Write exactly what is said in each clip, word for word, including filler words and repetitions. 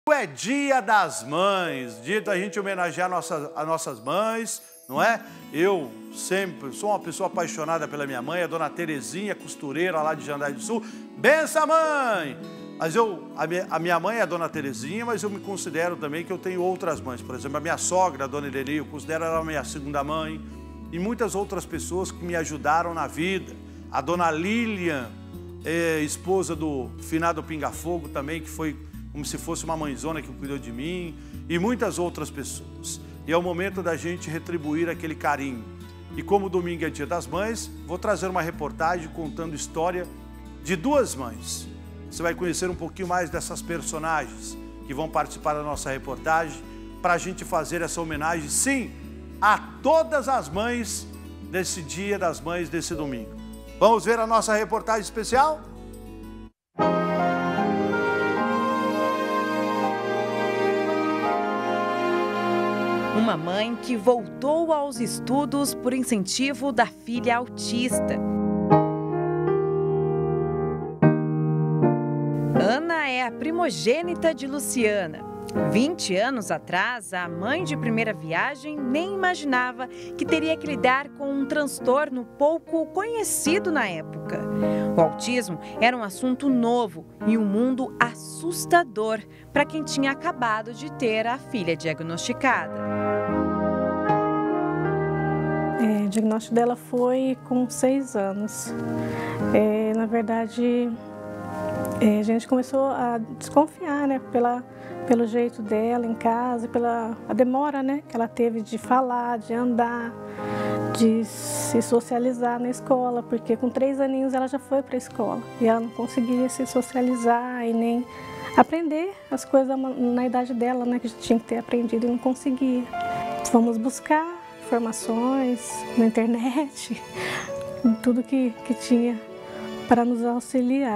É Dia das Mães, dia da gente homenagear nossas, as nossas mães, não é? Eu sempre sou uma pessoa apaixonada pela minha mãe, a dona Terezinha, costureira lá de Jandai do Sul. Benção, mãe! Mas eu, a minha, a minha mãe é a dona Terezinha, mas eu me considero também que eu tenho outras mães. Por exemplo, a minha sogra, a dona Eleni, eu considero ela a minha segunda mãe. E muitas outras pessoas que me ajudaram na vida. A dona Lilian, é, esposa do finado Pinga Fogo também, que foi como se fosse uma mãezona que cuidou de mim, e muitas outras pessoas. E é o momento da gente retribuir aquele carinho. E como domingo é Dia das Mães, vou trazer uma reportagem contando a história de duas mães. Você vai conhecer um pouquinho mais dessas personagens que vão participar da nossa reportagem para a gente fazer essa homenagem, sim, a todas as mães desse Dia das Mães, desse domingo. Vamos ver a nossa reportagem especial? Uma mãe que voltou aos estudos por incentivo da filha autista. Ana é a primogênita de Luciana. vinte anos atrás, a mãe de primeira viagem nem imaginava que teria que lidar com um transtorno pouco conhecido na época. O autismo era um assunto novo e um mundo assustador para quem tinha acabado de ter a filha diagnosticada. É, o diagnóstico dela foi com seis anos. É, na verdade, é, a gente começou a desconfiar, né, pela, pelo jeito dela em casa, pela a demora, né, que ela teve de falar, de andar, de se socializar na escola, porque com três aninhos ela já foi para a escola e ela não conseguia se socializar e nem aprender as coisas na idade dela, né, que tinha que ter aprendido e não conseguia. Fomos buscar informações na internet, tudo que, que tinha para nos auxiliar.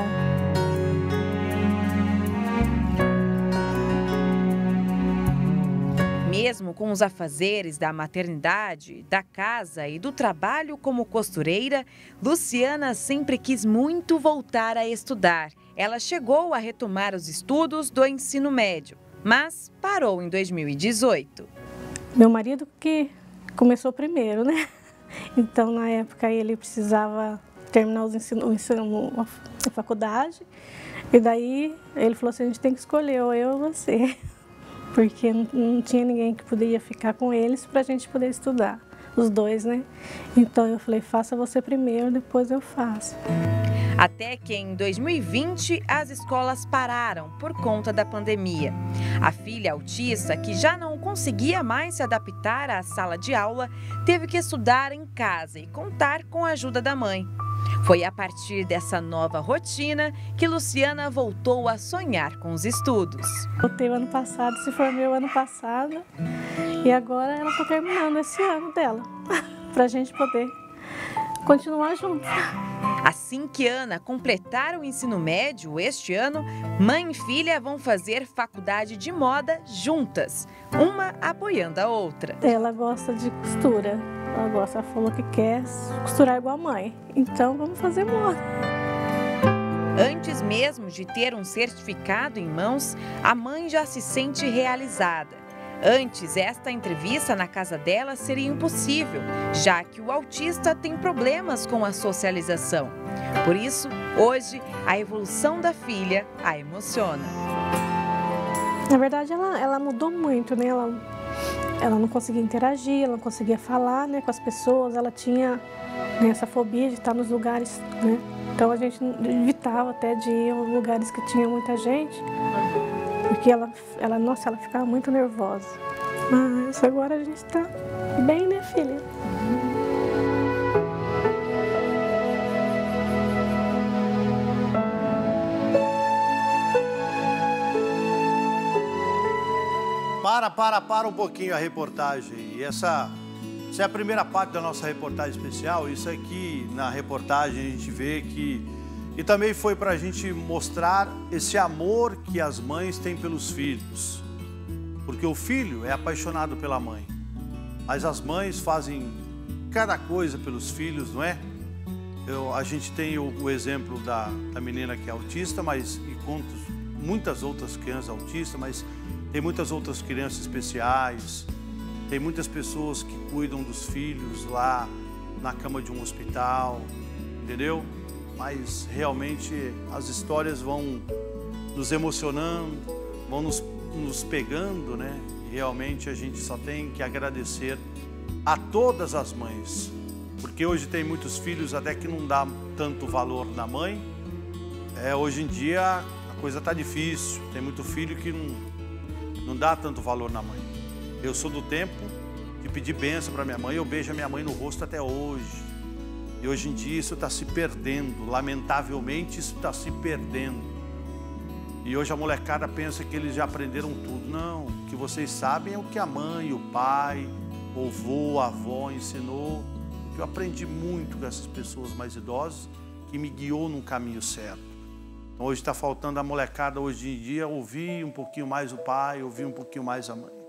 Mesmo com os afazeres da maternidade, da casa e do trabalho como costureira, Luciana sempre quis muito voltar a estudar. Ela chegou a retomar os estudos do ensino médio, mas parou em dois mil e dezoito. Meu marido que começou primeiro, né? Então, na época, ele precisava terminar os ensino, o ensino, a faculdade, e daí ele falou assim, a gente tem que escolher, ou eu ou você. Porque não, não tinha ninguém que poderia ficar com eles para a gente poder estudar, os dois, né? Então eu falei, faça você primeiro, depois eu faço. Até que em dois mil e vinte as escolas pararam por conta da pandemia. A filha autista, que já não conseguia mais se adaptar à sala de aula, teve que estudar em casa e contar com a ajuda da mãe. Foi a partir dessa nova rotina que Luciana voltou a sonhar com os estudos. Voltei o ano passado, se formei o ano passado e agora ela está terminando esse ano dela, para a gente poder continuar juntos. Assim que Ana completar o ensino médio este ano, mãe e filha vão fazer faculdade de moda juntas, uma apoiando a outra. Ela gosta de costura. Ela gosta, ela falou que quer costurar igual a mãe, então vamos fazer moda. Antes mesmo de ter um certificado em mãos, a mãe já se sente realizada. Antes, esta entrevista na casa dela seria impossível, já que o autista tem problemas com a socialização. Por isso, hoje, a evolução da filha a emociona. Na verdade, ela, ela mudou muito, né? Ela... Ela não conseguia interagir, ela não conseguia falar, né, com as pessoas, ela tinha, né, essa fobia de estar nos lugares, né? Então a gente evitava até de ir em lugares que tinha muita gente, porque ela, ela, nossa, ela ficava muito nervosa. Mas agora a gente está bem, né, filha? Para, para, para um pouquinho a reportagem. E essa, essa é a primeira parte da nossa reportagem especial. Isso aqui na reportagem a gente vê que... E também foi para a gente mostrar esse amor que as mães têm pelos filhos. Porque o filho é apaixonado pela mãe. Mas as mães fazem cada coisa pelos filhos, não é? Eu, a gente tem o, o exemplo da, da menina que é autista, mas e contos muitas outras crianças autistas, mas tem muitas outras crianças especiais, tem muitas pessoas que cuidam dos filhos lá na cama de um hospital, entendeu? Mas realmente as histórias vão nos emocionando, vão nos, nos pegando, né? E realmente a gente só tem que agradecer a todas as mães, porque hoje tem muitos filhos até que não dá tanto valor na mãe. É, hoje em dia a coisa tá difícil, tem muito filho que não, não dá tanto valor na mãe. Eu sou do tempo de pedir bênção para minha mãe, eu beijo a minha mãe no rosto até hoje. E hoje em dia isso está se perdendo, lamentavelmente isso está se perdendo. E hoje a molecada pensa que eles já aprenderam tudo. Não, o que vocês sabem é o que a mãe, o pai, o avô, a avó ensinou. Eu aprendi muito com essas pessoas mais idosas que me guiou num caminho certo. Então hoje está faltando a molecada hoje em dia ouvir um pouquinho mais o pai, ouvir um pouquinho mais a mãe.